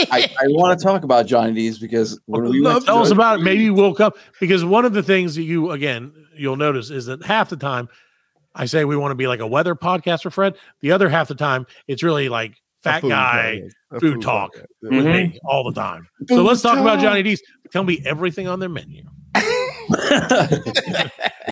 I want to talk about Johnny D's because when we went tell us about it. Maybe we'll come, because one of the things that you'll notice is that half the time I say we want to be like a weather podcast for Fred. The other half the time it's really like fat guy food talk with me all the time. So let's talk about Johnny D's. Tell me everything on their menu.